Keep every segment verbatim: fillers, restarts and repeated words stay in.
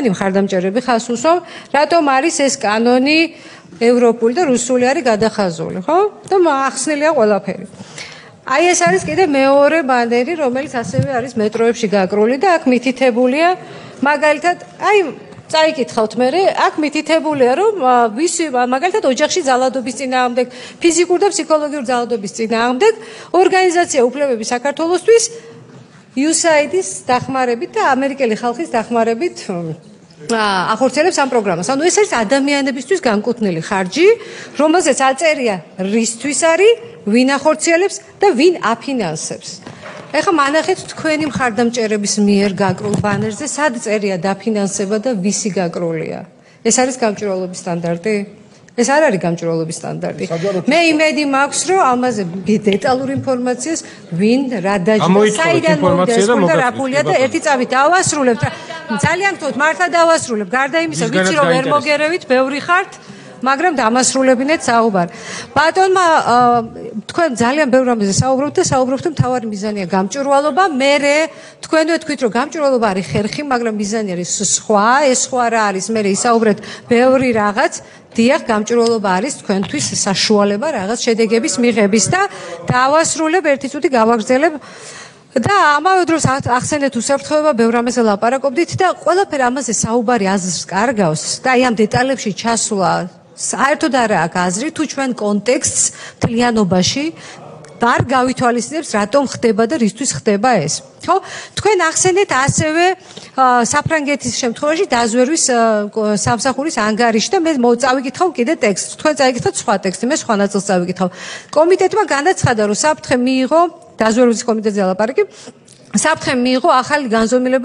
თქვენი მხარდამჭერები ხას უსვამ, რატომ არის ეს კანონი ევროპული და რუსული არის გადახაზული, ხო? და ახსნილია ყველაფერი. აი ეს არის კიდე მეორე ბანერი, რომელიც ასევე არის მეტროებში გაკრული და აქ მითითებულია, მაგალითად, აი წაიკითხავთ მე, აქ მითითებულია, რომ ვისი მაგალითად ოჯახში ძალადობის წინააღმდეგ, ფიზიკურ და ფსიქოლოგიურ ძალადობის წინააღმდეგ ორგანიზაცია უფლებები საქართველოსთვის იუ ეს έი აიდის დახმარებით და ამერიკელი ხალხის დახმარებით ახორციელებს ამ პროგრამას. ანუ ეს არის ადამიანებისთვის განკუთვნილი ხარჯი, რომელზეც აწერია რისთვის არის, ვინ ახორციელებს და ვინ აფინანსებს. ეხლა მანახეთ თქვენი მხარდამჭერების მიერ გაკრულ ბანერზე, სად წერია დაფინანსება და ვისი გაკრულია. ეს არის გამჭვირვალობის სტანდარტი? ეს არ არის გამჭვირვალობის სტანდარტი. მე იმედი მაქვს, რომ ამაზე დეტალური ინფორმაციას ვინ რა დაჯდა, საიდან მოვიდა და რა ფულია და ერთი წამით დავასრულებთ. ძალიან გთხოვთ, მართლა დავასრულებ. გარდა იმისა, ვიცი რომ ვერ მოგერევით, ბევრი ხართ, მაგრამ დამასრულებინეთ საუბარ. ბატონმა თქვენ ძალიან ბევრ რამეზე საუბრობთ და საუბრობთ, რომ თავარი მიზანია გამჭვირვალობა. მე თქვენვე თქვით, რომ გამჭვირვალობა არის ხერხი, მაგრამ მიზანი არის სხვა, ეს სხვა რა არის, მე ისაუბრეთ ბევრი რაღაც. დიახ, გამჭვირვალობა არის თქვენთვის საშუალება რაღაც შედეგების მიღების და დავასრულებ ერთი წუთი გავაგრძელებ და ამავე დროს ახსენეთ უსაფრთხოება, ბევრ რამეზე ლაპარაკობდით და ყველაფერი ამაზე საუბარი აზრს კარგავს და აი ამ დეტალებში ჩასვლა საერთოდ არ აქვს აზრი თუ ჩვენ კონტექსტს მთლიანობაში არ გავითვალისწინებს, რატომ ხდება და რისთვის ხდება ეს. ხო? თქვენ ახსენეთ ასევე საფრანგეთის შემთხვევაში დაზვერვის სამსახურის ანგარიში და მე წავიკითხავ კიდე ტექსტს. თქვენ წაიკითხავთ სხვა ტექსტი, მე სხვა ნაწილს წავიკითხავ. კომიტეტმა განაცხადა, რომ საფრთხე მიიღო დაზვერვის კომიტეტზე ლაპარაკი საფრთხე მიიღო ახალი განზომილება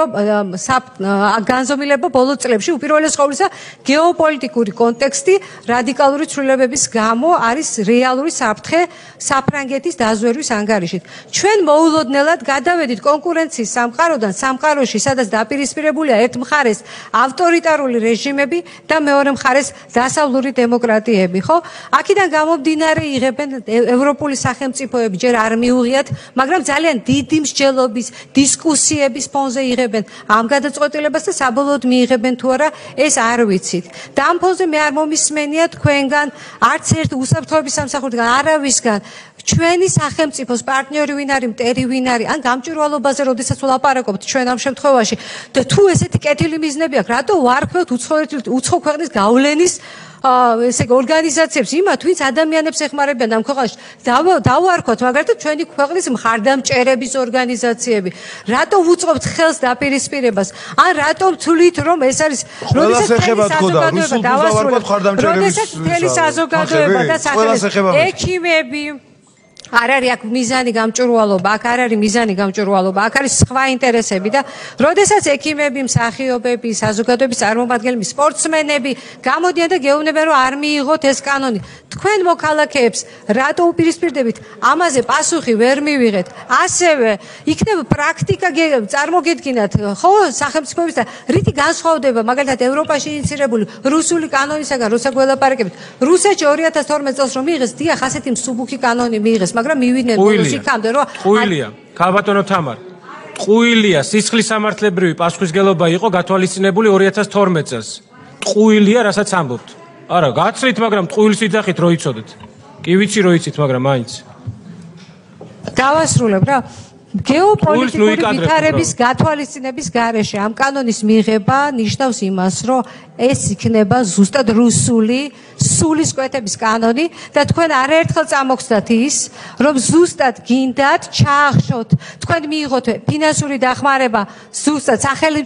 განზომილება ბოლო წლებში უპირველეს ყოვლისა გეოპოლიტიკური კონტექსტი რადიკალური ცვლილებების გამო არის რეალური საფრთხე საფრანგეთის დაზვერვის ანგარიშით. ჩვენ მოულოდნელად გადავედით კონკურენციის სამყაროდან სამყაროში, სადაც დაპირისპირებულია ერთ მხარეს ავტორიტარული რეჟიმები და მეორე მხარეს დასავლური დემოკრატიები, ხო? აქედან გამომდინარე იღებენ ევროპული სახელმწიფოები ჯერ არ მიუღიათ, მაგრამ ძალიან დიდი მსჯელობის დისკუსიების ფონზე იღებენ ამ გადაწყვეტილებას და საბოლოოდ მიიღებენ თუ არა ეს არ ვიცით. და ამ ფონზე მე არ მომისმენია თქვენგან არც ერთ უსაფრთხოების სამსახურიდან არავისგან ჩვენი სახელმწიფოს პარტნიორი ვინ არის, მტერი ვინ არის, ან გამჭვირვალობაზე როდესაც ვლაპარაკობთ ჩვენ ამ შემთხვევაში და თუ ესეთი კეთილი მიზნები აქვს, რატო ვარქვევთ უცხო ქვეყნის გავლენის ესე ორგანიზაციებს, იმათ ვინც ადამიანებს ეხმარებიან ამ ქვეყანაში დავარქვათ მაგალითად ჩვენი ქვეყნის მხარდამჭერების ორგანიზაციები. რატო ვუწყობთ ხელს დაპირისპირებას? ან რატომ თვლით რომ ეს არის როდესაც საზოგადოება დავასრულებთ, როდესაც მთელი საზოგადოება და სახელმწიფო ექიმები არ არის აქ მიზანი გამჭვირვალობა, აქ არ არის მიზანი გამჭვირვალობა, აქ არის სხვა ინტერესები და როდესაც ექიმები, მსახიობები, საზოგადოების წარმომადგენლები, სპორტსმენები გამოდიან და გეუბნებიან, რომ არ მიიღოთ ეს კანონი. თქვენ მოქალაქეებს რატო უპირისპირდებით? ამაზე პასუხი ვერ მივიღეთ. ასევე იქნება პრაქტიკა წარმოგედგინათ, ხო, სახელმწიფოების და რითი განსხვავდება მაგალითად ევროპაში ინიცირებული რუსული კანონისაგან, როცა გველაპარაკებით. რუსეთში ორი ათას თორმეტ წელს რომ მიიღეს, დიახ, ასეთი მსუბუქი კანონი მიიღეს. მაგრამ მივიდნენ ბოლოს იქამდე რომ ყუილია ქალბატონო თამარ ყუილია სისხლის სამართლებრივი პასუხისგებლობა იყო გათვალისწინებული ორი ათას თორმეტ წელს ყუილია რასაც ამბობთ არა გაცრით მაგრამ ყუილს ვიძახით რო იცოდეთ კი ვიცი რო იცით მაგრამ მაინც დავასრულებ რა გეოპოლიტიკური ვითარების გათვალისწინების გარეშე ამ კანონის მიღება ნიშნავს იმას რომ ეს იქნება ზუსტად რუსული სულის კვეთების კანონი და თქვენ არაერთხელ წამოგხსნათ ის რომ ზუსტად გინდათ ჩაახშოთ თქვენ მიიღოთ ფინანსური დახმარება ზუსტად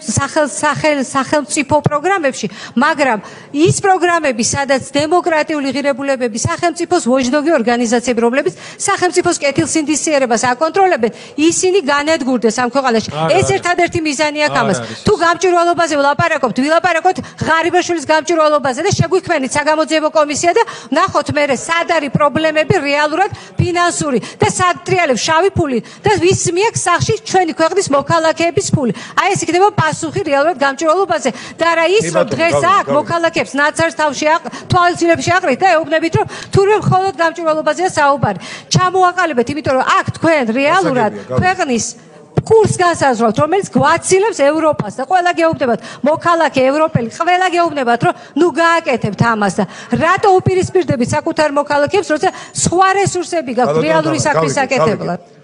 სახელმწიფო პროგრამებში მაგრამ ის პროგრამები სადაც დემოკრატიული ღირებულებები სახელმწიფოს ვოჯდოგი ორგანიზაციები რომლებიც სახელმწიფოს კეთილსინდისიერებას აკონტროლებენ ისინი განადგურდეს ამ ქვეყანაში ეს ერთადერთი მიზანია ამას თუ გამჭვირვალობაზე ვლაპარაკობთ ვილაპარაკოთ ღარიბაშვილის გამჭვირვალობაზე და შეგვიქმნით საგამოძიებო კომისია და ნახოთ მე სად არის პრობლემები რეალურად ფინანსური და სად ტრიალებს შავი ფული და ვის მიაქვს სახში ჩვენი ქვეყნის მოქალაქეების ფული. აი ეს იქნება პასუხი რეალურად გამჭვირვალობაზე და რა ის რომ დღეს აქ მოქალაქეებს ნაცარს თავში თვალწინებში აყრით და ეუბნებით რომ თურმე მხოლოდ გამჭვირვალობაზეა საუბარი. ჩამოაყალიბეთ, იმიტომ რომ აქ თქვენ რეალურად ქვეყნის კურს განსაზღვრავთ, რომელიც გვაცილებს ევროპას და ყველა გეუბნებათ, მოქალაქე ევროპელი, ყველა გეუბნებათ, რომ ნუ გააკეთებთ ამას და რატო უპირისპირდებით საკუთარ მოქალაქეებს, როცა სხვა რესურსები გაქვთ რეალური საქმის საკეთებლად?